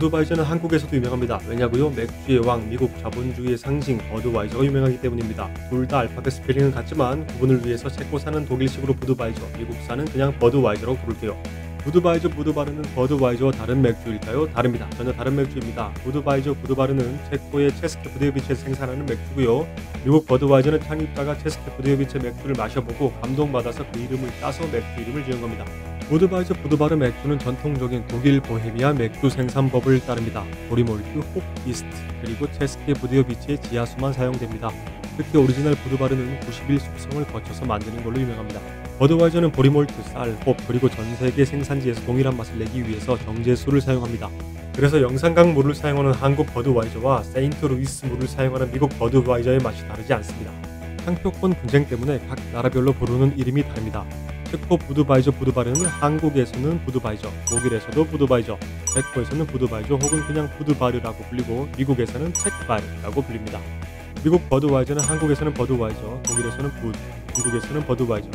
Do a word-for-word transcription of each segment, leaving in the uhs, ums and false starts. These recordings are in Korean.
부드바이저는 한국에서도 유명합니다. 왜냐고요? 맥주의 왕, 미국 자본주의의 상징 버드와이저가 유명하기 때문입니다. 둘 다 알파벳 스펠링은 같지만 구분을 위해서 체코사는 독일식으로 부드바이저, 미국사는 그냥 버드와이저라고 부를게요. 부드바이저, 부드바르는 버드와이저와 다른 맥주일까요? 다릅니다. 전혀 다른 맥주입니다. 부드바이저, 부드바르는 체코의 체스케 부데요비체에서 생산하는 맥주고요. 미국 버드와이저는 창립자가 체스케 부데요비체 맥주를 마셔보고 감동받아서 그 이름을 따서 맥주 이름을 지은 겁니다. 부드바이저, 부드바르 맥주는 전통적인 독일 보헤미아 맥주 생산법을 따릅니다. 보리몰트, 홉, 이스트, 그리고 체스케 부데요비체의 지하수만 사용됩니다. 특히 오리지널 부드바르는 구십 일 숙성을 거쳐서 만드는 걸로 유명합니다. 버드와이저는 보리몰트, 쌀, 홉, 그리고 전세계 생산지에서 동일한 맛을 내기 위해서 정제수를 사용합니다. 그래서 영산강 물을 사용하는 한국 버드와이저와 세인트루이스 물을 사용하는 미국 버드와이저의 맛이 다르지 않습니다. 상표권 분쟁 때문에 각 나라별로 부르는 이름이 다릅니다. 체코 부드바이저, 부드바르는 한국에서는 부드바이저, 독일에서도 부드바이저, 체코에서는 부드바이저 혹은 그냥 부드바르라고 불리고 미국에서는 체크바르라고 불립니다. 미국 버드와이저는 한국에서는 버드와이저, 독일에서는 부드, 미국에서는 버드와이저,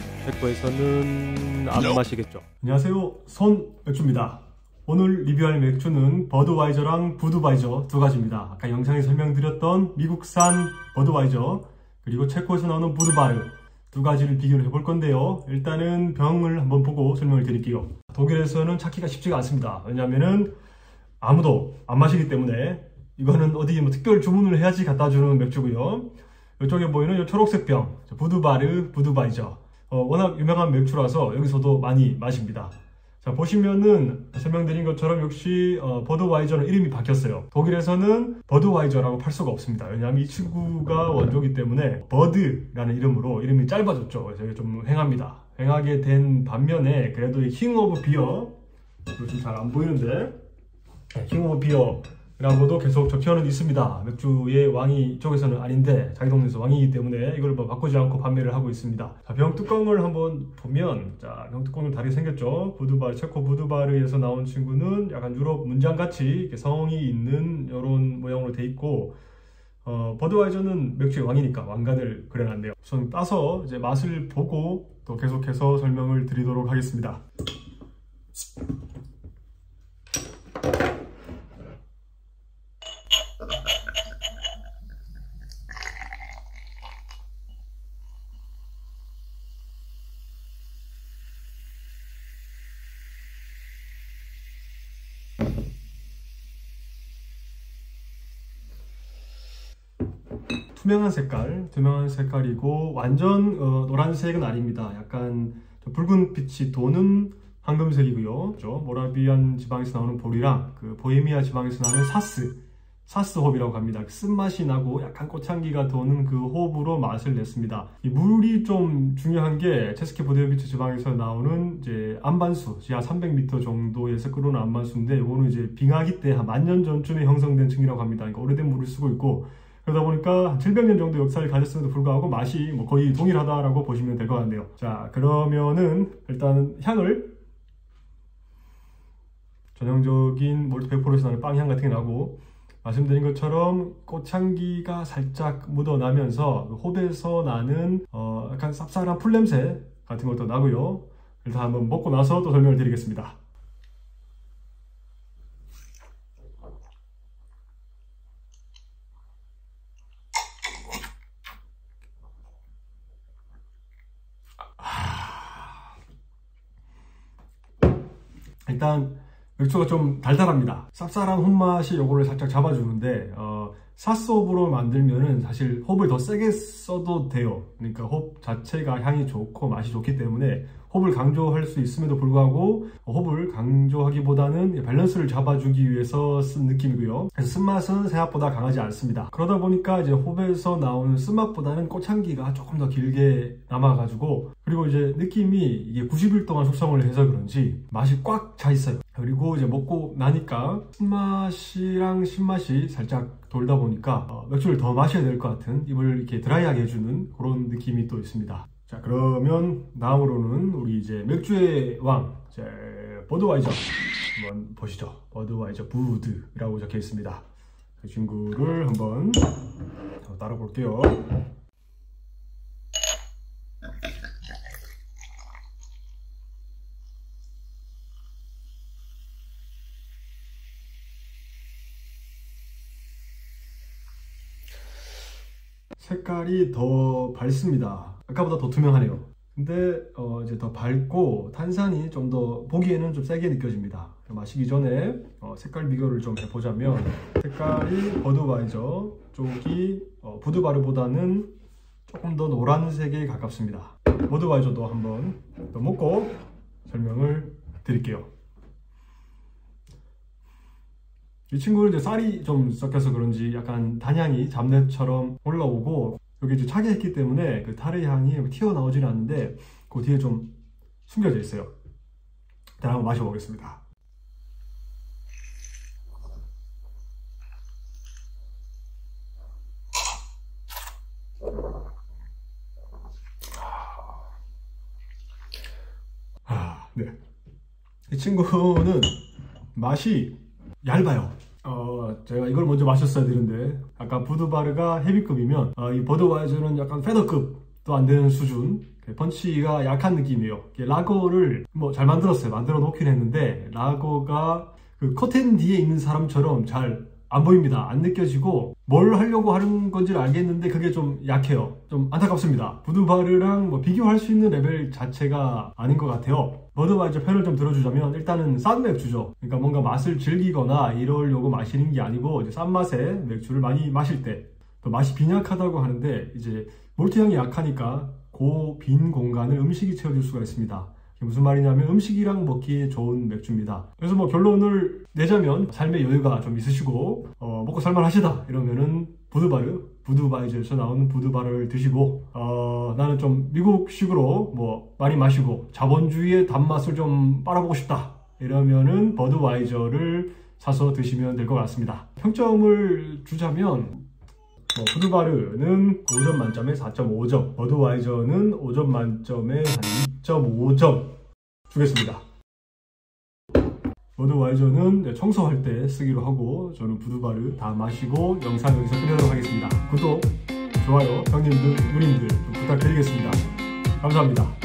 체코에서는 안 마시겠죠. 안녕하세요, 손맥주입니다. 오늘 리뷰할 맥주는 버드와이저랑 부드바이저 두 가지입니다. 아까 영상에 설명드렸던 미국산 버드와이저 그리고 체코에서 나오는 부드바르 두 가지를 비교를 해볼 건데요. 일단은 병을 한번 보고 설명을 드릴게요. 독일에서는 찾기가 쉽지가 않습니다. 왜냐하면 아무도 안 마시기 때문에 이거는 어디 뭐 특별 주문을 해야지 갖다 주는 맥주고요. 이쪽에 보이는 이 초록색 병, 부드바르, 부드바이저. 어, 워낙 유명한 맥주라서 여기서도 많이 마십니다. 자, 보시면은 설명드린 것처럼 역시 어, 버드와이저는 이름이 바뀌었어요. 독일에서는 버드와이저라고 팔 수가 없습니다. 왜냐하면 이 친구가 원조기 때문에 버드라는 이름으로 이름이 짧아졌죠. 그래서 이게 좀 횡합니다. 횡하게 된 반면에 그래도 이 킹 오브 비어, 좀 잘 안 보이는데 킹 오브 비어 라고도 계속 적혀는 있습니다. 맥주의 왕이 이쪽에서는 아닌데 자기 동네에서 왕이기 때문에 이걸 뭐 바꾸지 않고 판매를 하고 있습니다. 자, 병 뚜껑을 한번 보면, 자, 병 뚜껑은 다르게 생겼죠. 부드바르, 체코 부드바르에서 나온 친구는 약간 유럽 문장같이 성이 있는 이런 모양으로 돼 있고, 어, 버드와이저는 맥주의 왕이니까 왕관을 그려놨네요. 우선 따서 이제 맛을 보고 또 계속해서 설명을 드리도록 하겠습니다. 투명한 색깔, 투명한 색깔이고 완전 어, 노란색은 아닙니다. 약간 붉은 빛이 도는 황금색이고요. 그렇죠? 모라비안 지방에서 나오는 보리랑 그 보헤미아 지방에서 나오는 사스, 사스 홉이라고 합니다. 쓴맛이 나고 약간 꽃향기가 도는 그 홉으로 맛을 냈습니다. 이 물이 좀 중요한 게 체스케 부데요비체 지방에서 나오는 이제 안반수, 지하 삼백 미터 정도에서 끓어오는 안반수인데 이거는 이제 빙하기 때 한 만 년 전쯤에 형성된 층이라고 합니다. 그러니까 오래된 물을 쓰고 있고 그러다 보니까 한 칠백 년 정도 역사를 가졌음에도 불구하고 맛이 뭐 거의 동일하다라고 보시면 될 것 같네요. 자, 그러면은 일단 향을 전형적인 몰트 백 퍼센트에서 나는 빵향 같은 게 나고 말씀드린 것처럼 꽃향기가 살짝 묻어나면서 그 홉에서 나는 어 약간 쌉쌀한 풀냄새 같은 것도 나고요. 일단 한번 먹고 나서 또 설명을 드리겠습니다. 일단 맥주가 좀 달달합니다. 쌉쌀한 홉맛이 요거를 살짝 잡아주는데 어, 사스홉으로 만들면은 사실 홉을 더 세게 써도 돼요. 그러니까 홉 자체가 향이 좋고 맛이 좋기 때문에 홉을 강조할 수 있음에도 불구하고 홉을 강조하기보다는 밸런스를 잡아주기 위해서 쓴 느낌이고요. 그래서 쓴맛은 생각보다 강하지 않습니다. 그러다 보니까 이제 홉에서 나오는 쓴맛보다는 꽃향기가 조금 더 길게 남아가지고 그리고 이제 느낌이 이게 구십 일 동안 숙성을 해서 그런지 맛이 꽉 차 있어요. 그리고 이제 먹고 나니까 쓴맛이랑 신맛이 살짝 돌다 보니까 어, 맥주를 더 마셔야 될 것 같은 입을 이렇게 드라이하게 해주는 그런 느낌이 또 있습니다. 자, 그러면 다음으로는 우리 이제 맥주의 왕 이제 버드와이저 한번 보시죠. 버드와이저 부드라고 적혀 있습니다. 이 친구를 한번 따라 볼게요. 색깔이 더 밝습니다. 아까보다 더 투명하네요. 근데 어 이제 더 밝고 탄산이 좀 더 보기에는 좀 세게 느껴집니다. 마시기 전에 어 색깔 비교를 좀 해보자면, 색깔이 버드와이저 쪽이 어 부드바르보다는 조금 더 노란색에 가깝습니다. 버드와이저도 한번 더 먹고 설명을 드릴게요. 이 친구는 이제 쌀이 좀 섞여서 그런지 약간 단향이 잡내처럼 올라오고, 여기 이제 차게 했기 때문에 그 타르 향이 튀어나오지는 않는데 그 뒤에 좀 숨겨져 있어요. 일단 한번 마셔보겠습니다. 아, 네. 이 친구는 맛이 얇아요. 어, 제가 이걸 먼저 마셨어야 되는데, 아까 부드바르가 헤비급이면 어, 이 버드와이저는 약간 페더급도 안 되는 수준, 펀치가 약한 느낌이에요. 라거를 뭐 잘 만들었어요. 만들어 놓긴 했는데 라거가 그 커튼 뒤에 있는 사람처럼 잘 안 보입니다. 안 느껴지고 뭘 하려고 하는 건지를 알겠는데 그게 좀 약해요. 좀 안타깝습니다. 부드바르랑 뭐 비교할 수 있는 레벨 자체가 아닌 것 같아요. 버드와이저 편을 좀 들어주자면, 일단은 싼 맥주죠. 그러니까 뭔가 맛을 즐기거나 이러려고 마시는 게 아니고, 이제 싼 맛의 맥주를 많이 마실 때, 또 맛이 빈약하다고 하는데 이제 몰트향이 약하니까 그 빈 공간을 음식이 채워줄 수가 있습니다. 무슨 말이냐면 음식이랑 먹기에 좋은 맥주입니다. 그래서 뭐 결론을 내자면, 삶의 여유가 좀 있으시고 어, 먹고 살만하시다 이러면은 부드바르, 부드와이저에서 나오는 부드바르를 드시고, 어, 나는 좀 미국식으로 뭐 많이 마시고 자본주의의 단맛을 좀 빨아보고 싶다 이러면은 버드와이저를 사서 드시면 될 것 같습니다. 평점을 주자면, 뭐 부드바르는 오 점 만점에 사 점 오 점, 버드와이저는 오 점 만점에 한 이 점 오 점 주겠습니다. 버드와이저는 청소할 때 쓰기로 하고, 저는 부드바르 다 마시고 영상 여기서 끝내도록 하겠습니다. 구독, 좋아요, 형님들, 누님들 좀 부탁드리겠습니다. 감사합니다.